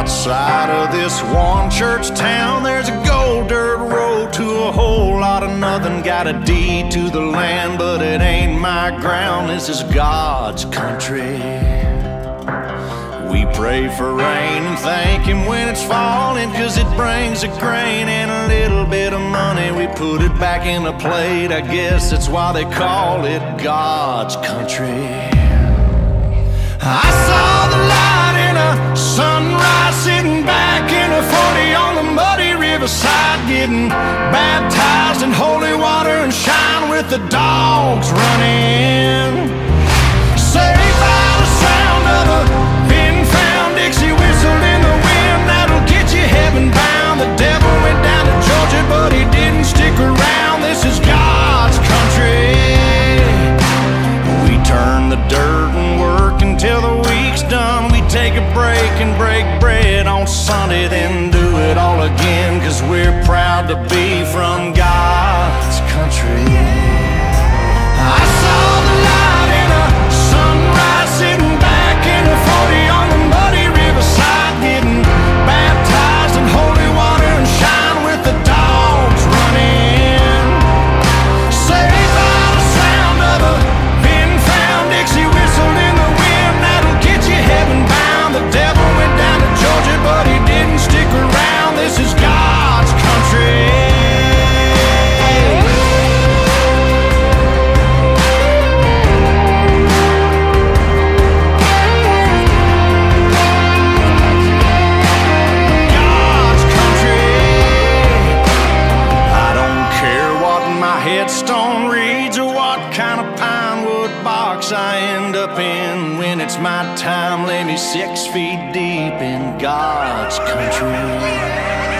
Outside of this one church town, there's a gold dirt road to a whole lot of nothing. Got a deed to the land, but it ain't my ground. This is God's country. We pray for rain and thank Him when it's falling, 'cause it brings a grain and a little bit of money. We put it back in the plate, I guess that's why they call it God's country. I saw the light in a sunrise, sitting back in a 40 on the muddy riverside, getting baptized in holy water and shine with the dogs running. Saved by the sound of a pin-found Dixie whistle in the wind that'll get you heaven bound. The devil went down to Georgia, but he didn't stick around. This is God's country. We turn the dirt and work until the week's done. We take a break and break bread on Sunday, then do it all again, 'cause we're proud to be from God's country. I saw the light in a sunrise, sitting back in a 40 on the muddy riverside, getting baptized in holy water and shine with the dogs running. Saved by the sound of a pin-found Dixie whistle in the wind that'll get you heaven bound. The devil went down to Georgia, but he didn't stick around. This is God's country. Headstone reads or what kind of pine wood box I end up in. When it's my time, lay me 6 feet deep in God's country.